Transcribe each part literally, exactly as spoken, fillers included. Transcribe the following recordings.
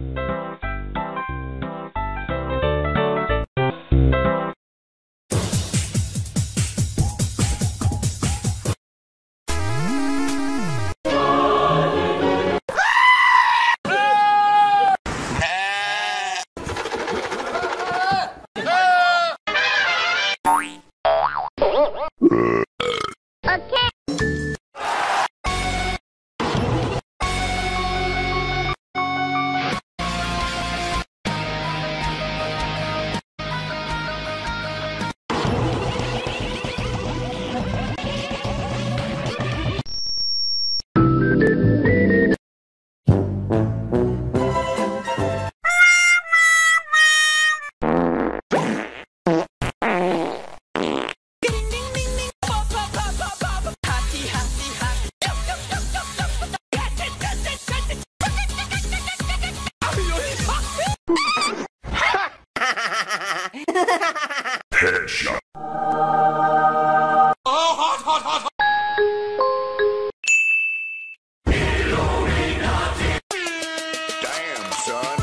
Headshot. Oh, hot, hot, hot, hot. Damn, son.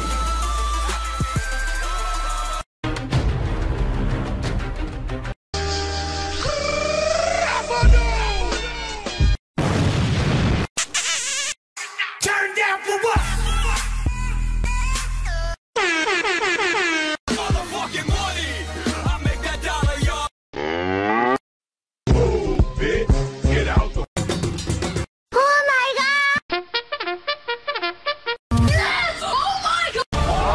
Turn down for what? Motherfucking money. I make that dollar, y'all. Move, bitch. Get out the. Oh my god! Yes! Oh my god!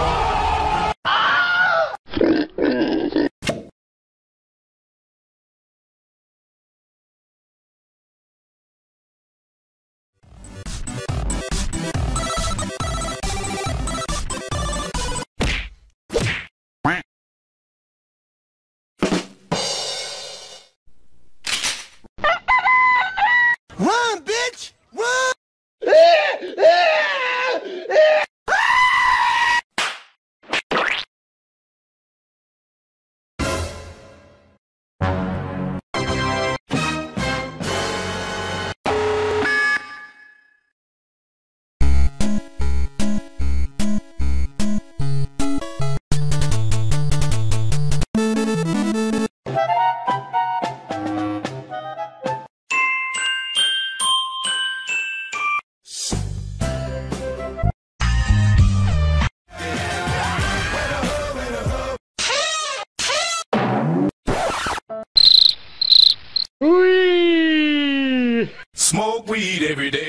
Run, bitch! Run! Smoke weed every day.